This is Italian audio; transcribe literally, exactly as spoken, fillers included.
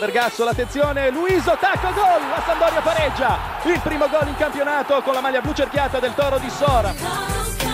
Vergasso, l'attenzione, Luiso, tacco, gol, la Sampdoria pareggia, il primo gol in campionato con la maglia blu cerchiata del Toro di Sora.